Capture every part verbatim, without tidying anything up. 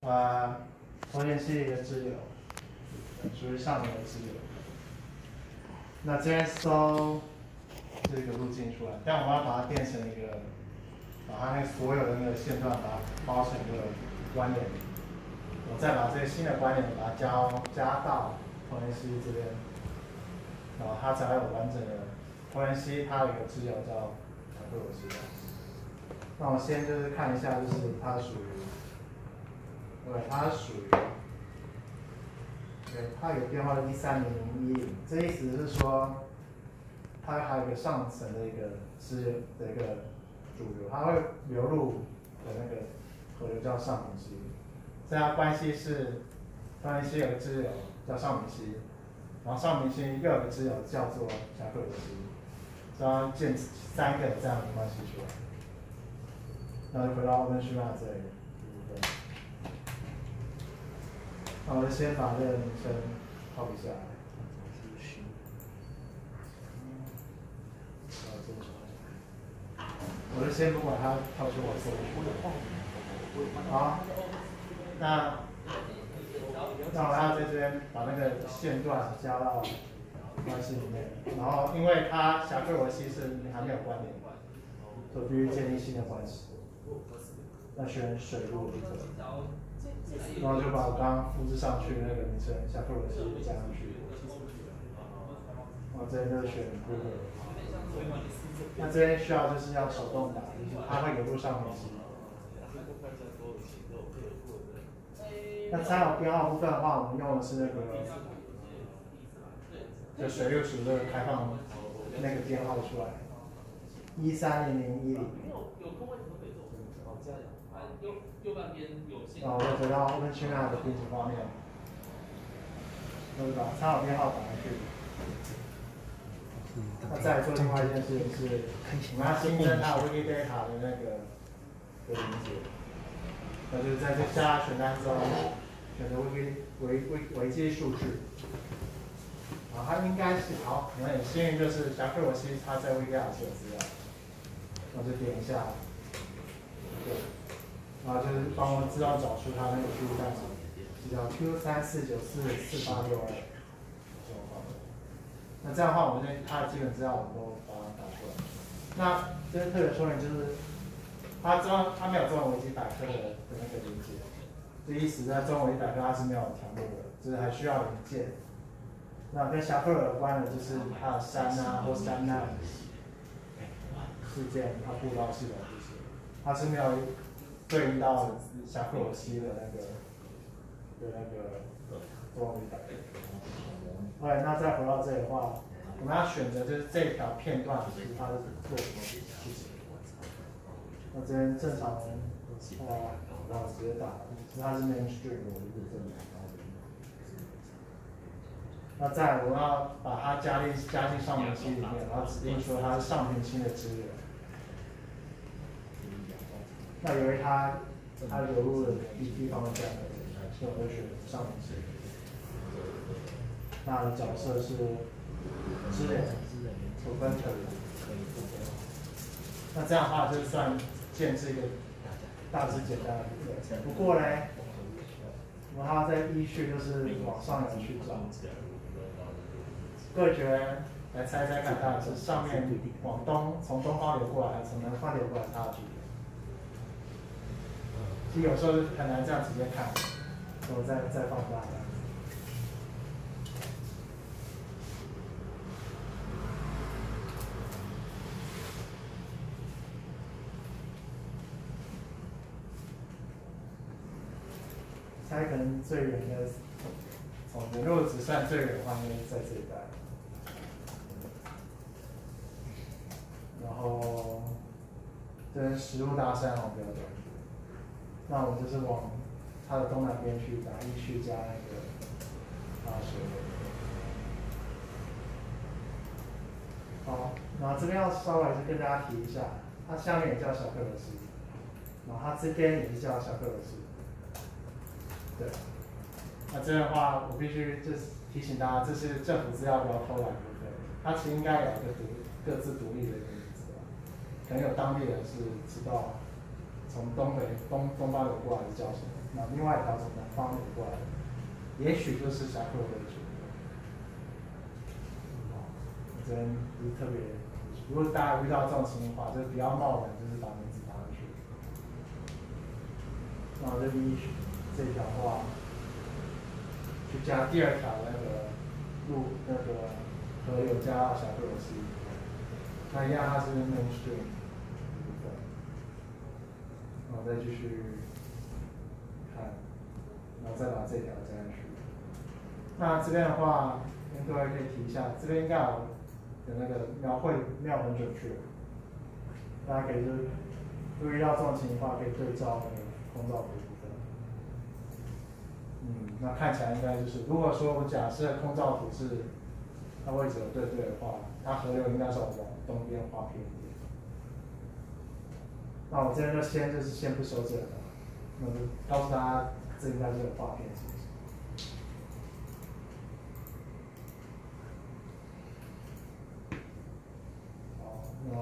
呃，头前是一个支流，属于上面的支流。那这边搜这个路径出来，但我们要把它变成一个，把它那所有的那个线段把它包成一个关联。我再把这个新的关联把它加加到头前溪这边，然后它才会有完整的头前溪，它有一个支流叫小克罗溪。那我先就是看一下，就是它属于。对，它属于，对，它有变化的一三零零一零，这意思是说，它还有一个上层的一个支的一个主流，它会流入的那个河流叫上明溪，这样关系是，上明溪有个支流叫上明溪，然后上明溪又有个支流叫做小克罗溪，这样建三个这样的关系出来，那就回到温须纳这里。那我就先把这个名称 copy 下来。我就先不管它跳出我搜寻。好，那那我要在这边把那个线段加到关系里面，然后因为它侠克罗溪是还没有关联，所以必须建立新的关系。那选水路这个。然后就把我刚刚复制上去的那个名称侠克罗溪加上去。我这边就选 Google。那这边需要就是要手动打，它会流入上面去。那参考编号部分的话，我们用的是那个，就水路署这个开放那个编号出来，一三零零一零。右半边有线。啊，我回到 OpenStreetMap 的编辑画面，我就把参考编号打上去。那再做另外一件事情是，我们要新增它 Wikidata 的那个的连接，那就是在这下选单中选择 Wiki 维维维基数据。啊，它应该是好，你们很幸运就是侠克罗溪它在 Wikidata 是有资料，那就点一下，对。然后就是帮我自动找出它那个记录代码，是叫 Q 三四九四四八六二。那这样的话，我们这它的基本资料我们都把它打出来。那这边特别说明就是，它中它没有中文维基百科的的那个连接，这意思在中文维基百科它是没有条目的，就是还需要连接。那跟侠克罗有关的就是它的山啊或山难事件，它步道系统这些，它是没有对应到侠克罗溪的那个的那个中文维基百科。对，那再回到这里的话，我们要选择就是这条片段，就是它是做什么事情。那这边正常人，哦，然后直接打，它是 mainstream 的部分。那再来我要把它加进加进上明溪里面，然后指定说它是上平溪的支流。那由于它它流入的地地方在，所以我就选上明溪。那的角色是支联所分成的。那这样的话就算建制一个大致简单的部分。不过呢，我们还要再依序就是往上游去找。各位觉得来猜猜看，它是上面往东从东方流过来，还是从南方流过来它的距离？其实有时候很难这样直接看，我再再放大。猜可能最远的，从原路只算最远的话，应该是在这一带。然后，这石路大山哦，比较短。那我们就是往它的东南边去，打一去加那个大水位。好，然后这边要稍微是跟大家提一下，它下面也叫小克罗溪，然后它这边也是叫小克罗溪。对，那这样的话，我必须就是提醒大家，这是政府资料不要偷懒，对不对？它其实应该有一个独各自独立的一个名字吧，可能有当地人是知道从东北东东方流过来是叫什么。 那另外一条从南方流过来的，也许就是侠客为主。这边不是特别，如果大家遇到这种情况，就不要贸然就是把名字打上去。那我就依这条话去加第二条那个路那个河流加到小克罗西，那一样它是 mainstream 部分，然后再继续看，然后再把这条加进去。那这边的话，跟各位可以提一下，这边应该有。的那个描绘没有很准确，大家可以就是如果遇到这种情况，可以对照那个空照图部分。嗯，那看起来应该就是，如果说我假设空照图是它位置有对对的话，它河流应该是往东边画偏一点。那我这边就先就是先不修正了，那就告诉大家这应该是有画偏形式。那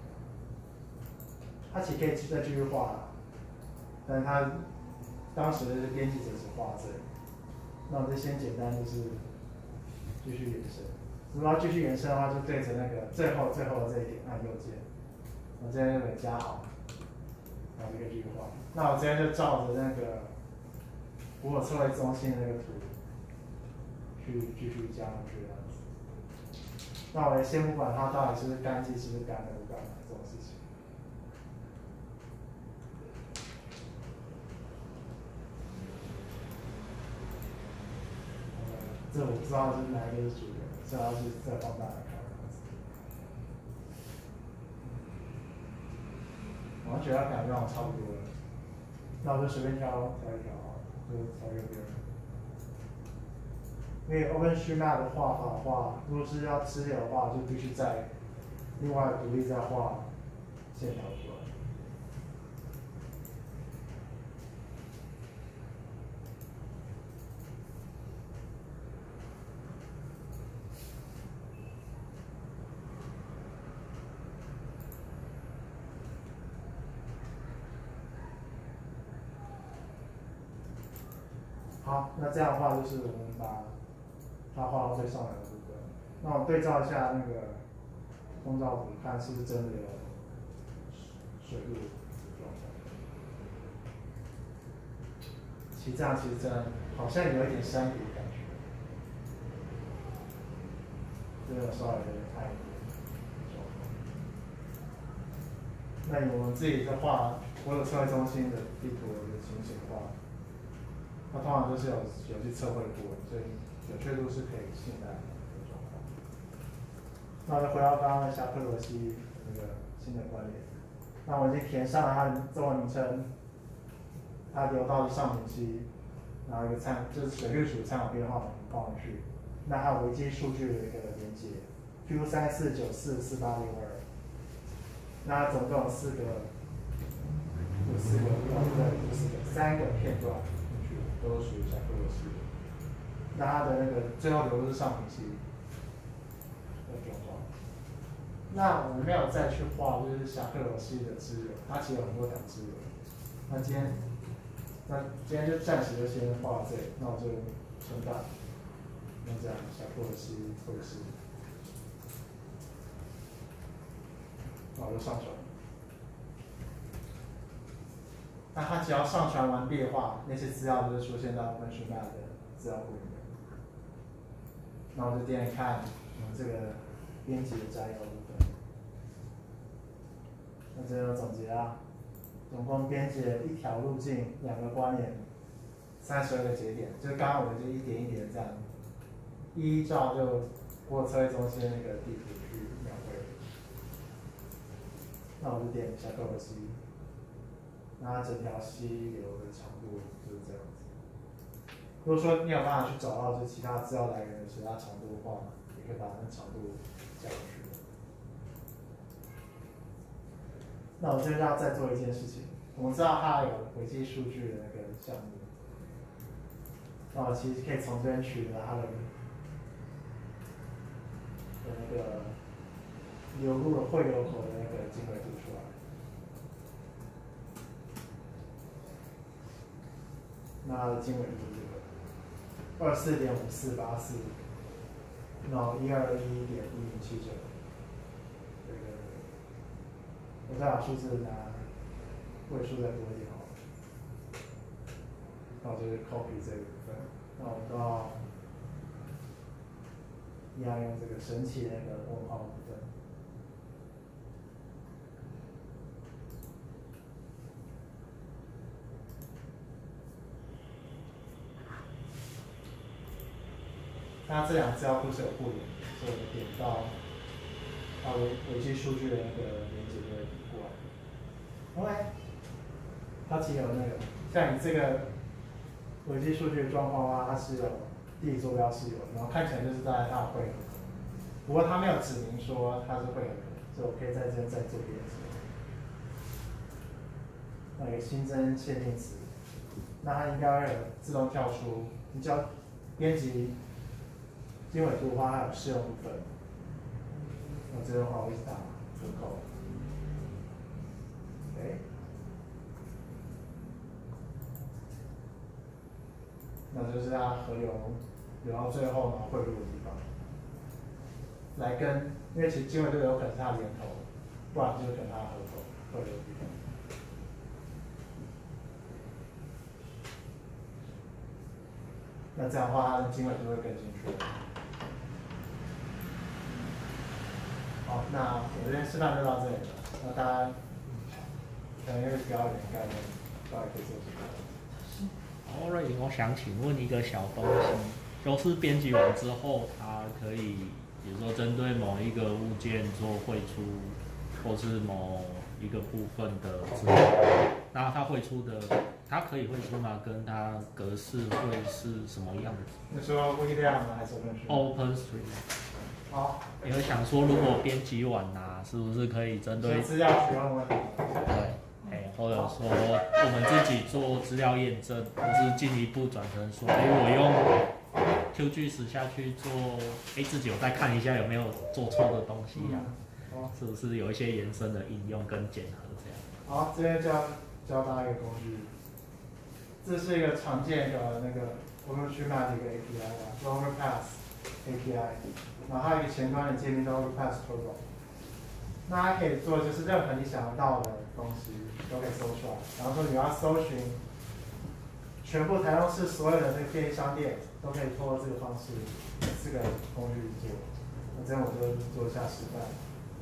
他其实可以再继续画，但是他当时的编辑者只画这里。那我就先简单就是继续延伸。如果要继续延伸的话，就对着那个最后最后的这一点按右键，我这边就给加好，然后就可以继续画。那我这边就照着那个古尔策略中心的那个图去继续加上去这样子。那我先不管它到底是不是干季，是不是干的，不干的这种事情。呃，这我不知道是哪一个是主流，这要是再放大来看。我觉得它感觉好像差不多了，那我就随便挑挑一条啊，就挑右边。因为 OpenStreetMap 的画法的话，如果是要支流的话，就必须在另外独立再画线条出来。好，那这样的话就是我们把它画到最上来的部分。那我对照一下那个空照图，看是不是真的有水路的状况。其实这样其实真的好像有一点山谷的感觉，真的稍微有点太状况。那以我们自己在画国有测绘中心的地图的情形的话，它通常都是有有去测绘过，所以准确度是可以信赖的状况。那我就回到刚刚的侠客罗西那个新的关联，那我已经填上了它的中文名称，它流到的上明溪，然后一个参就是水利署参考编号放上去，那还有维基数据的一个连接 ，Q 三四九四四八六二，那总共有四个，有四个，哦不对，不是四个，三个片段。都属于侠客罗西，那它的那个最后流入是上平溪的状况。那我们没有再去画就是侠客罗西的支流，它其实有很多条支流。那今天，那今天就暂时就先画到这里，那我就存档。那这样侠客罗西会是，那我就上传。那它只要上传完毕的话，那些资料就会出现到 OpenStreetMap 的资料库里面。那我就点点看我们这个编辑的摘要部分。那这个总结啊，总共编辑了一条路径，两个关联，三十二个节点，就是刚刚我们就一点一点这样，依照就国有测绘中心那个地图去描绘。那我就点侠客罗西。那它整条溪流的长度就是这样子。如果说你有办法去找到就其他资料来源的其他长度的话，也可以把那长度加上去。那我这边要再做一件事情，我们知道它有维基数据的那个项目，那我其实可以从这边取得它的的那个流入的汇流口的那个经纬度出来。 那它的经纬度这个二四点五四八四，然后一二一点一零七九，这个我再把数字拿位数再多一点好了。那我就是 copy 这个部分，那我到一样用这个神奇的那个问号部分。那这两个资料库是有互联的，所以我点到它维维基数据的那个连接就会过来。OK， 它其实有那个像你这个维基数据的状况啊，它是有地理坐标是有，然后看起来就是在它的汇合，不过它没有指明说它是汇合，所以我可以在这边再做一遍。那个新增限定词，那它应该会有自动跳出，你只要编辑经纬度的话，它有适用部分。那这边的话，我一直打折扣。OK， 那就是它河流流到最后呢汇入的地方，来跟，因为其实经纬度有可能是它的源头，不然就是跟它的河口汇入的地方。那这样的话，它的经纬度会更精确。好，那我这边示范就到这里了。那大家可能因为比较有点概念，大家可以做什么？ 好，瑞颖，我想请问一个小东西，就是编辑完之后，它可以，比如说针对某一个物件做汇出，或是某一个部分的资料，那它汇出的，它可以汇出吗？跟它格式会是什么样子？ 你说微量吗？还是 Open Street？ 好， 你会想说，如果编辑完啊，是不是可以针对资料使用问题？ 对。哎，或者说我们自己做资料验证，或是进一步转成说，哎，我用 Q G S 下去做，哎，自己有再看一下有没有做错的东西呀、啊？是不是有一些延伸的应用跟检核这样？ 好，这边教教大家一个工具，这是一个常见的那个 OpenStreetMap 的一个 A P I 啊 ，Overpass A P I， 然后它有一个前端的界面叫 Overpass Turbo。那它可以做就是任何你想得到的东西都可以搜出来。然后说你要搜寻全部台中市所有的那个便利商店，都可以通过这个方式，这个工具做。那这样我就做一下示范。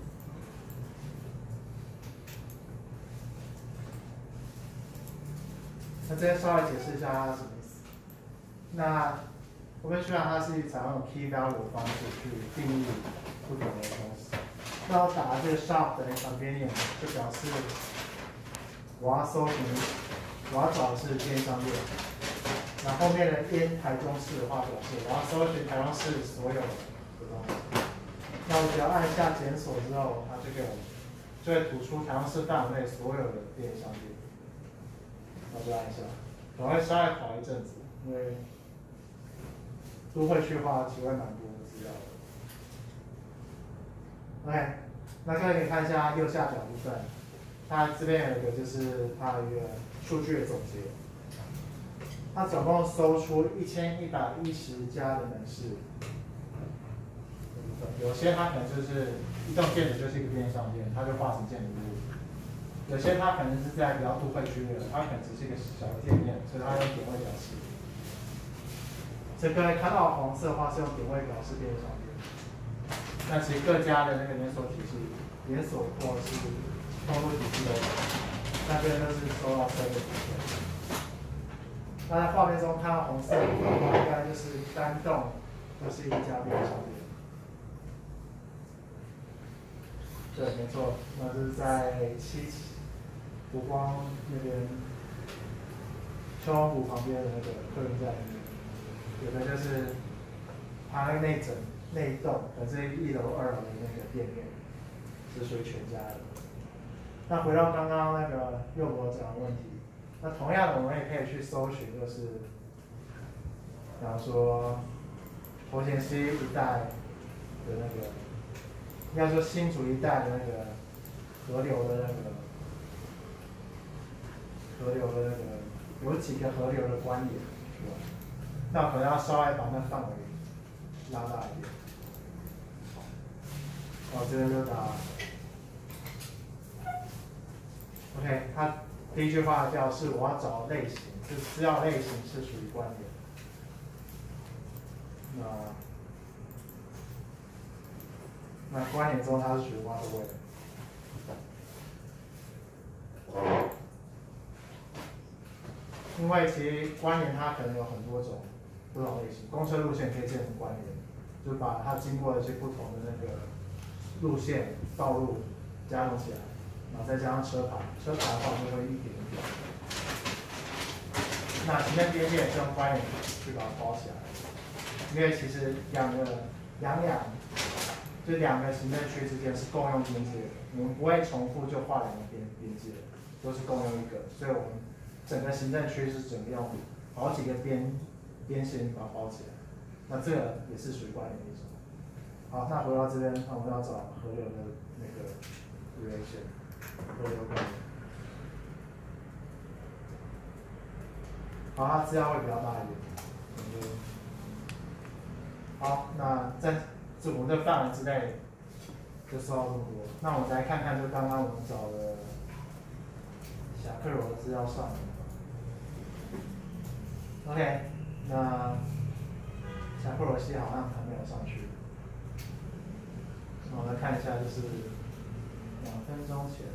那这边稍微解释一下它是什么意思。那我们虽然它是采用 key value 的方式去定义不同的东西。那我打这个 shop 的 convenient 就表示我要搜寻，我要找的是便利商店。那后面的 in 台中市的话，表示我要搜寻台中市所有的东西。那我只要按下检索之后，它这个就会吐出台中市范围内所有的便利商店。我就按一下，可能会稍微跑一阵子，因为都会去的话，其实会蛮多的资料的。OK， 那各位可以看一下右下角部分，它这边有一个就是它的一个数据的总结。它总共搜出一千一百一十家的门市，有些它可能就是移动电子就是一个便利商店，它就画成建筑物；有些它可能是在比较都会区的，它可能只是一个小的店面，所以它用点位表示。所以各位看到黄色的话是用点位表示便利商店。那其实各家的那个连锁体系、连锁或是通路体系都有，那边都是收到这个部分。那在画面中看到红色的话，应该就是单栋，就是一家便利商店。对，没错，那是在七湖光那边，秋风湖旁边的那个客运站那边，有的就是它那内整。那一栋可能是一楼、二楼的那个店面，是属于全家的。那回到刚刚那个右博讲的问题，那同样的我们也可以去搜寻，就是比方说头前溪一带的那个，应该说新竹一带的那个河流的那个河流的那个有几个河流的关联，是吧？那可能要稍微把那范围拉大一点。哦，这边就打 OK， 它第一句话叫是我要找类型，是资料类型是属于关联。那那关联中它是属于 what way。因为其实关联它可能有很多种不同类型，公车路线可以建成关联，就把它经过的一些不同的那个路线道路加总起来，然后再加上车牌，车牌的话就会一点一点。那行政边界是用关联去把它包起来，因为其实两个两两就两个行政区之间是共用边界的，我们不会重复就画两个边边界，都是共用一个，所以我们整个行政区是整个用好几个边边线把它包起来，那这个也是属于关联一种。好，那回到这边，那我们要找河流的那个 relation， 河流关联。好，它资料会比较大一点。我们就好，那在这我们的范围之内就收到这么多。那我们来看看，就刚刚我们找的侠客罗的资料上面。OK， 那侠客罗西好像还没有上去。那我们来看一下，就是两分钟前。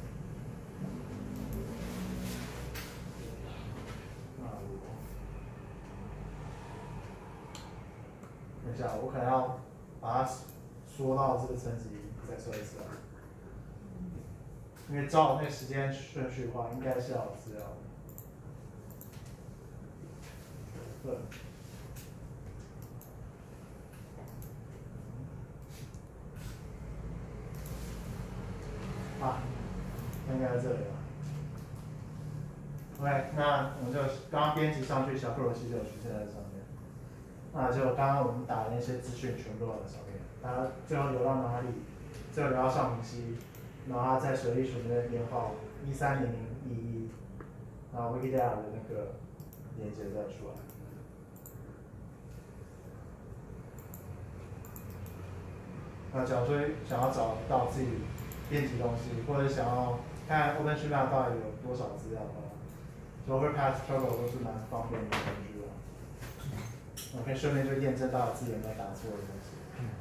等一下，我可能要把它缩到这个层级再说一次啊。因为照那个时间顺序的话，应该是要有资料的。对。啊，应该在这里吧。OK， 那我们就刚刚编辑上去，小克罗西就出现在这上面。那就刚刚我们打的那些资讯全部都在上面，它最后流到哪里？最后流到上明溪，然后它在水利署那边编号一三零零一一，然后 Wikipedia 的那个链接再出来。那假如说想要找到自己编辑东西，或者想要看 OpenStreetMap 到底有多少资料的话，就 Overpass Turbo 都是蛮方便的工具啊。我可以顺便就验证到底自己有没有打错的东西。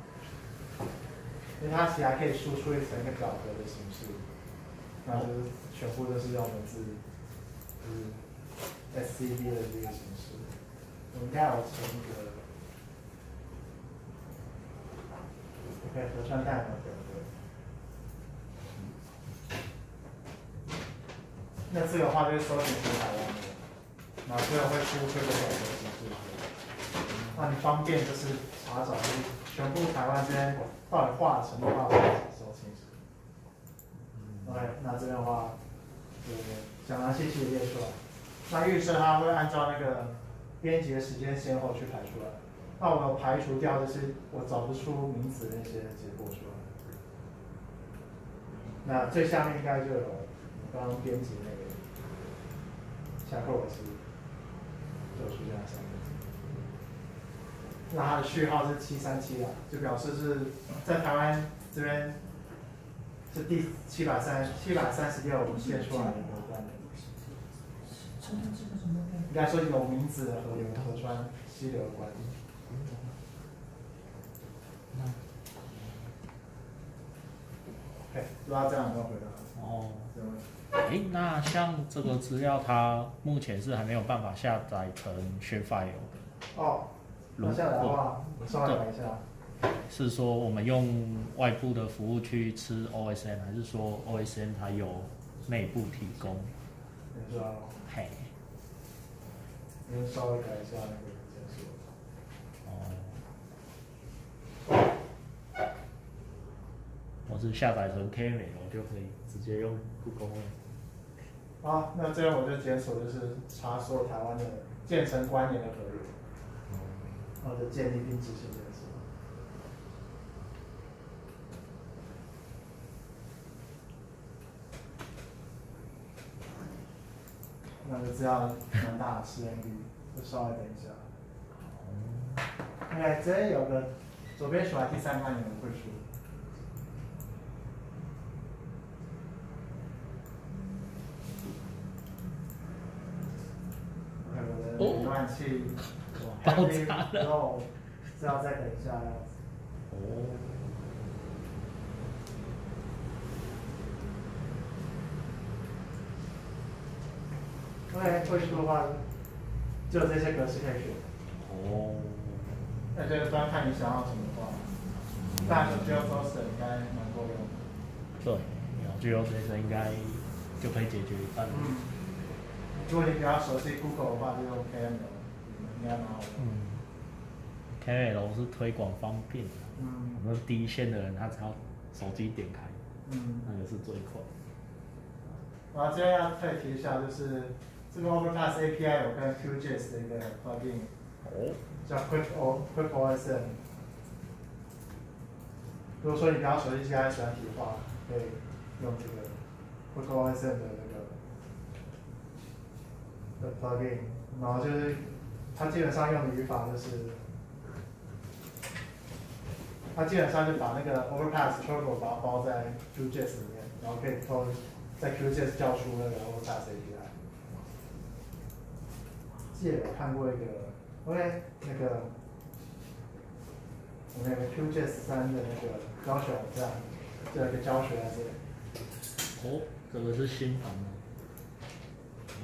因为它其实还可以输出一层一个表格的形式，那就是全部都是用文字，就是 S C V 的这个形式。我们应该有存一个 ，OK， 合川代码表格。那这个的话就是搜寻出台湾的，然后最后会输出这个表格形式。那你方便就是查找就是全部台湾这边到底画成多少搜清楚。OK， 那这边的话，就是讲详细细列出来。那预设它会按照那个编辑的时间先后去排出来。那我们排除掉就是我找不出名词的那些结果出来。那最下面应该就有我刚刚编辑那个侠客罗西，就出现在上面。那它的序号是七三七啊，就表示是在台湾这边是第七百三七百三十六列出来的河段。应该说有名字的河流河川溪流的关系。OK， 不知道这样有没有回答？ 哦。哎，那像这个资料，它目前是还没有办法下载成 Shapefile 的。 哦。那下载的话，我稍微改一下。 是说我们用外部的服务去吃 O S M， 还是说 O S M 它有内部提供？ 你说。 嘿。 你稍微改一下那个解释。 哦。我是下载成 K M L 我就可以直接用故宫了。 好，那这样我就检索就是查所有台湾的建成关联的河流。然后就建立并执行这件事。 那个资料蛮大的实验率，就稍微等一下。OK， 这边有个左边数来第三看你们会出。OK， 我的浏览器爆炸了， 然后是要再等一下这样子。 哦。 OK， 会出的话，就有这些格式可以选。 哦。 那就端看你想要什么的话，大的 GeoJSON 应该蛮够用的。 对，然后 GeoJSON 应该就可以解决一半。 嗯。如果你比较熟悉 Google 的话，就用 K M L， 应该蛮好用。嗯。 K M L 是推广方便的。 嗯。 我们第一线的人，他只要手机点开， 嗯， 那个是最快。 然后这边要特别提一下，就是这个 Overpass A P I 有跟 QGIS 的一个 plugin， 哦，叫 Quick O Quick O S M。如果说你比较熟悉 G I S 软体的话，可以用这个 Quick O S M 的那个的 plugin， 然后就是它基本上用的语法就是，它基本上就把那个 Overpass Turbo 把它包在 QGIS 里面，然后可以偷在 QGIS 叫出那个 Overpass A P I。记得有看过一个 ，OK， 那个我们有个 QGIS 三的那个教学网站，就有一个教学在这里。 哦，这个是新版的。哦。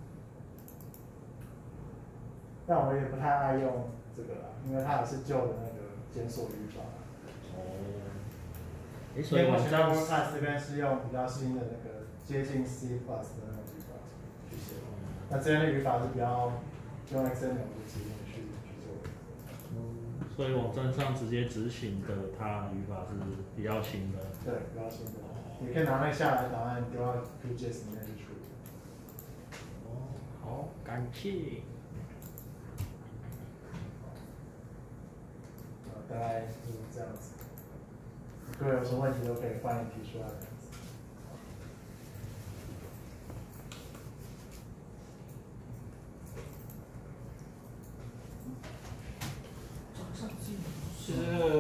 但我也不太爱用这个啦，因为它也是旧的那个检索语法。 哦。诶，所以我们这样 Overpass 这边是用比较新的那个接近 C plus 的那种语法去写。那这边的语法是比较用 X M L 的指令去去做的。 嗯，所以网站上直接执行的，它语法是比较新的。 对，比较新的。你可以拿那下来档案丢到 QGIS 里面去处理。 哦，好，感谢。 大概就是这样子。各位有什么问题都可以欢迎提出来。 就是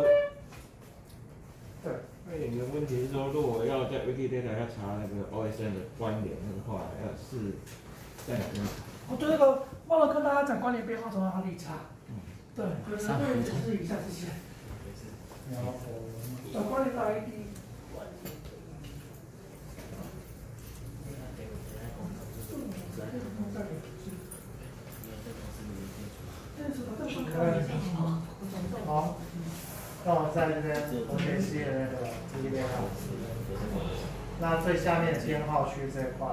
对，那有个问题是说，如果要在 Wikidata 要查那个 O S M 的关联的话，要是在哪边？ 哦，对，那个忘了跟大家讲关联编号从哪里查。嗯。对，有人会指示一下这些。 然后， 找关联的 I D。 好，那我在这边我学习的那个资历编号。那最下面编号区这一块，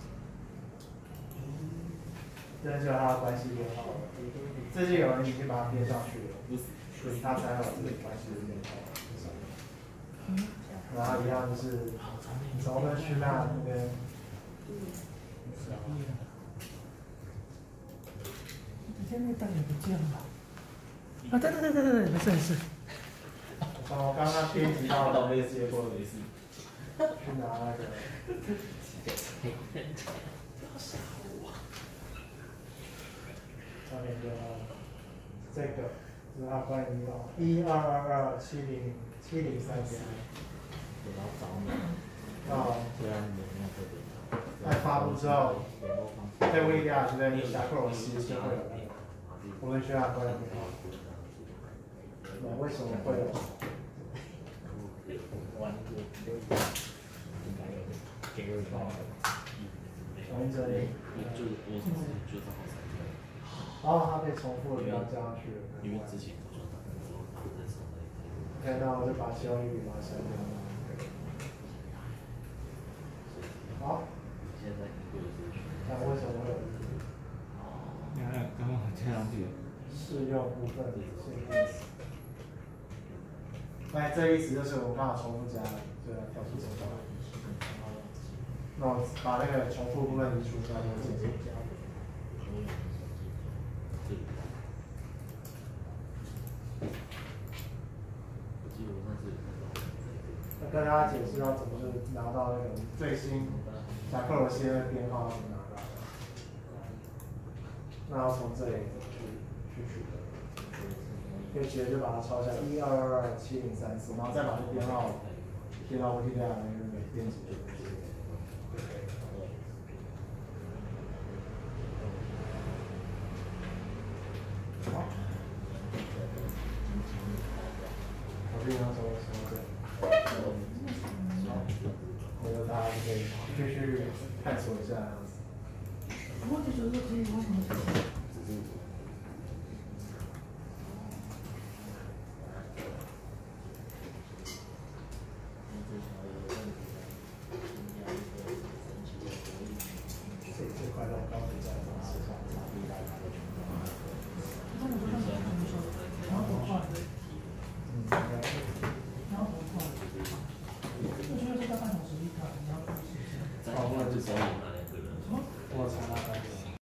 这就是它的关系编号。最近有人已经把它编上去了，所以它才有这个关系编号。然后一样就是从我们去那那边。 今天那单也不见了。啊，对对对对对，没事没事。 我刚刚编辑到的那个结果没事。去拿那个。上面编号，这个是它关于一二二二七零七零三加。到在发布之后，在威利亚这边有侠客罗西就会有那个，我们需要关联编号。为什么会有？从这里，然后它被重复的要加上去了。因为之前OK，那我就把其中一笔把它删掉。好。那为什么会有？ 你看，刚刚加上去。 适用部分限定词。那这意思就是我刚好重复加了，对，调出成功。那我把那个重复部分移除掉，就结束。那跟大家解释要怎么去拿到那个最新侠客罗西的编号怎么拿到的。 那要从这里去去取得。可以直接就把它抄下来，一二二二七零三四，然后再把这编号贴到 Wikipedia 那个编辑就可以。好，我这边说说这，好，回头大家就可以继续探索一下。 我就觉得可以问你。